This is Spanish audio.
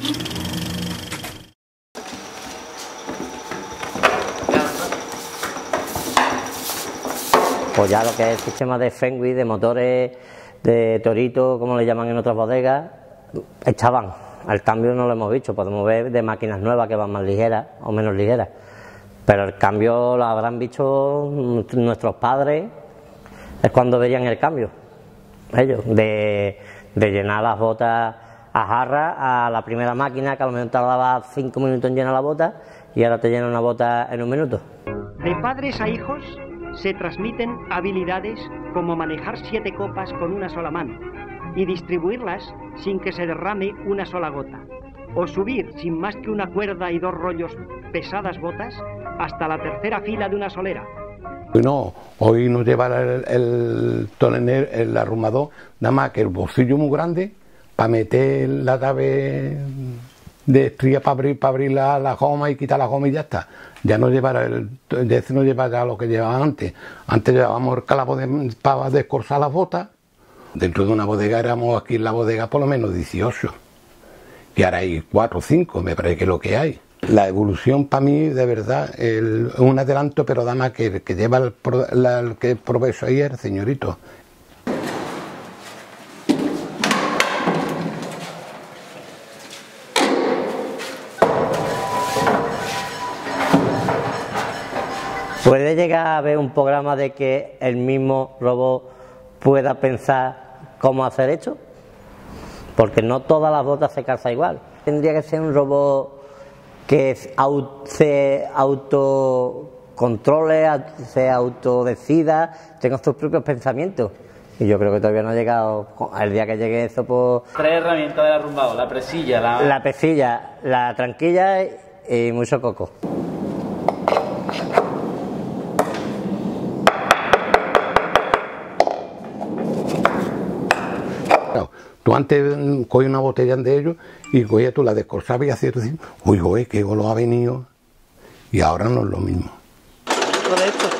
Pues ya lo que es el sistema de Fenwick, de motores de Torito, como le llaman en otras bodegas, estaban. Al cambio no lo hemos visto, podemos ver de máquinas nuevas que van más ligeras o menos ligeras, pero el cambio lo habrán visto nuestros padres, es cuando verían el cambio, ellos, de llenar las botas a jarra a la primera máquina que a lo mejor tardaba 5 minutos en llenar la bota y ahora te llena una bota en 1 minuto. De padres a hijos se transmiten habilidades como manejar 7 copas con una sola mano y distribuirlas sin que se derrame una sola gota, o subir sin más que una cuerda y 2 rollos pesadas botas hasta la tercera fila de una solera. No, hoy nos lleva el tonel, el arrumador, nada más que el bolsillo muy grande para meter la llave de estría para abrir la goma y quitar la goma y ya está. Ya no llevará no lleva ya lo que llevaba antes. Antes llevábamos el calabo para descorsar las botas. Dentro de una bodega éramos aquí en la bodega por lo menos 18. Y ahora hay 4 o 5, me parece que es lo que hay. La evolución para mí, de verdad, es un adelanto, pero da más que lleva el que progreso ahí es el señorito. ¿Puede llegar a haber un programa de que el mismo robot pueda pensar cómo hacer esto? Porque no todas las botas se calzan igual. Tendría que ser un robot que se autocontrole, se autodecida, tenga sus propios pensamientos. Y yo creo que todavía no ha llegado. El día que llegue eso, pues... 3 herramientas del arrumbado: la presilla, la pesilla, la tranquilla y mucho coco. Tú antes cogías una botella de ellos y cogías tú la descorsabas y hacías decir, uy, güey, qué golo ha venido. Y ahora no es lo mismo. De esto.